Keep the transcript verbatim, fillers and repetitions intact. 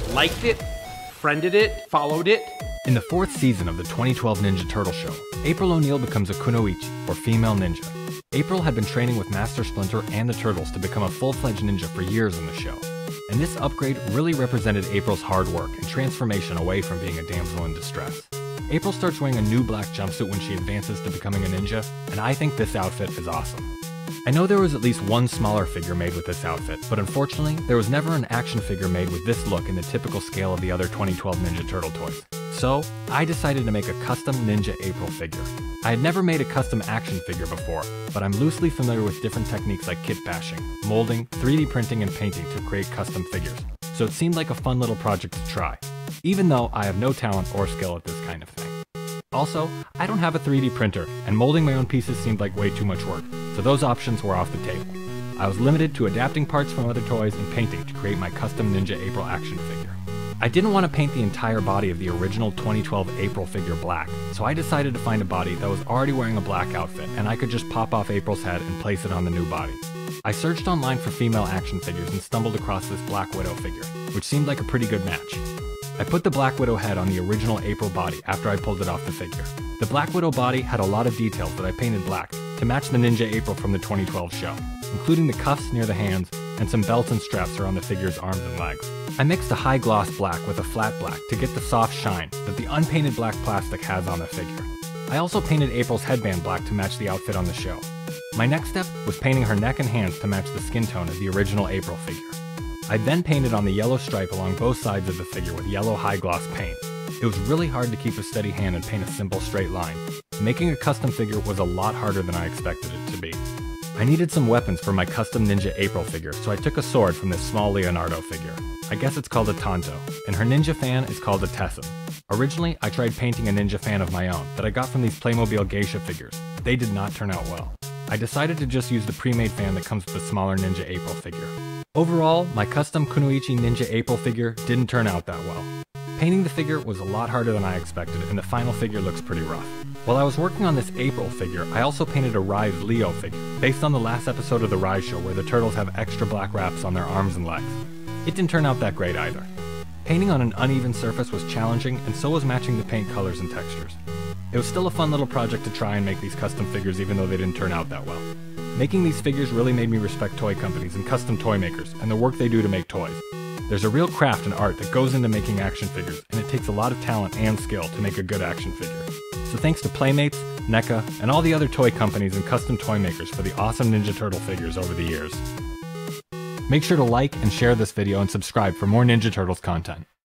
liked it, friended it, followed it. In the fourth season of the twenty twelve Ninja Turtle show, April O'Neil becomes a kunoichi, or female ninja. April had been training with Master Splinter and the Turtles to become a full-fledged ninja for years in the show. And this upgrade really represented April's hard work and transformation away from being a damsel in distress. April starts wearing a new black jumpsuit when she advances to becoming a ninja, and I think this outfit is awesome. I know there was at least one smaller figure made with this outfit, but unfortunately, there was never an action figure made with this look in the typical scale of the other twenty twelve Ninja Turtle toys. So, I decided to make a custom Ninja April figure. I had never made a custom action figure before, but I'm loosely familiar with different techniques like kit bashing, molding, three D printing, and painting to create custom figures, so it seemed like a fun little project to try, even though I have no talent or skill at this kind of thing. Also, I don't have a three D printer, and molding my own pieces seemed like way too much work, so those options were off the table. I was limited to adapting parts from other toys and painting to create my custom Ninja April action figure. I didn't want to paint the entire body of the original twenty twelve April figure black, so I decided to find a body that was already wearing a black outfit and I could just pop off April's head and place it on the new body. I searched online for female action figures and stumbled across this Black Widow figure, which seemed like a pretty good match. I put the Black Widow head on the original April body after I pulled it off the figure. The Black Widow body had a lot of details that I painted black to match the Ninja April from the twenty twelve show, including the cuffs near the hands and some belts and straps around the figure's arms and legs. I mixed a high gloss black with a flat black to get the soft shine that the unpainted black plastic has on the figure. I also painted April's headband black to match the outfit on the show. My next step was painting her neck and hands to match the skin tone of the original April figure. I then painted on the yellow stripe along both sides of the figure with yellow high gloss paint. It was really hard to keep a steady hand and paint a simple straight line. Making a custom figure was a lot harder than I expected it to be. I needed some weapons for my custom Ninja April figure, so I took a sword from this small Leonardo figure. I guess it's called a Tonto, and her ninja fan is called a Tessin. Originally, I tried painting a ninja fan of my own that I got from these Playmobil geisha figures. They did not turn out well. I decided to just use the pre-made fan that comes with the smaller Ninja April figure. Overall, my custom Kunoichi Ninja April figure didn't turn out that well. Painting the figure was a lot harder than I expected, and the final figure looks pretty rough. While I was working on this April figure, I also painted a Rise Leo figure, based on the last episode of the Rise show where the turtles have extra black wraps on their arms and legs. It didn't turn out that great either. Painting on an uneven surface was challenging, and so was matching the paint colors and textures. It was still a fun little project to try and make these custom figures even though they didn't turn out that well. Making these figures really made me respect toy companies and custom toy makers and the work they do to make toys. There's a real craft and art that goes into making action figures, and it takes a lot of talent and skill to make a good action figure. So thanks to Playmates, NECA, and all the other toy companies and custom toy makers for the awesome Ninja Turtle figures over the years. Make sure to like and share this video and subscribe for more Ninja Turtles content.